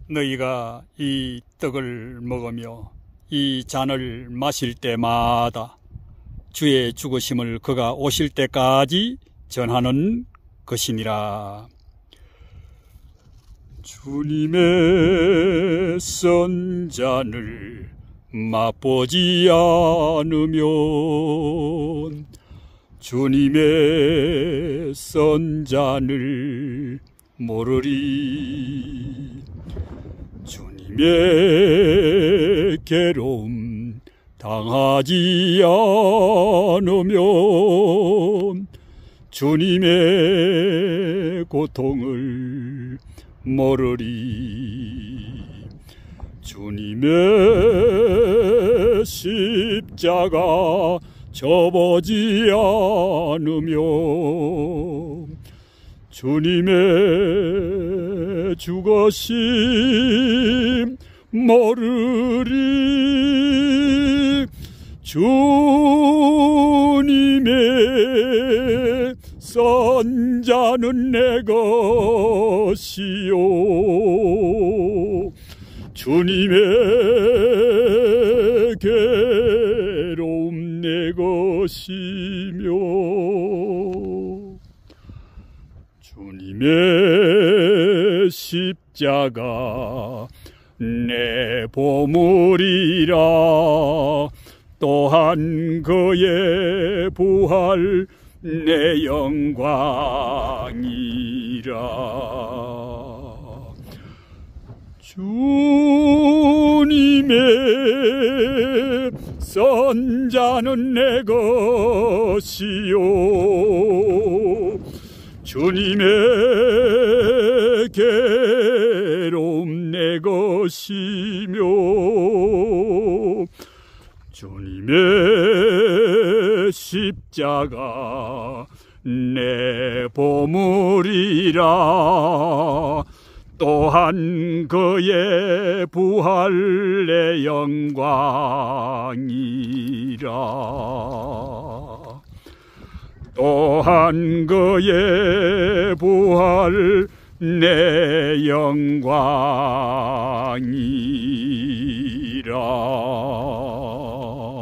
너희가 이 떡을 먹으며 이 잔을 마실 때마다 주의 죽으심을 그가 오실 때까지 전하는 것이니라. 주님의 선잔을 맛보지 않으면 주님의 선잔을 모르리. 주님의 괴로움 당하지 않으면 주님의 고통을 모르리. 주님의 십자가 접어지 않으면 주님의 죽으심 모르리. 주님의 선자는 내 것이요 주님의 괴로움 내 것이며 주님의 십자가 내 보물이라. 또한 그의 부활 내 영광이라. 주님의 선자는 내 것이요 주님의 괴로움 내 것이며 주님의 십자가 내 보물이라. 또한 그의 부활 내 영광이라. 또한 그의 부활 내 영광이라.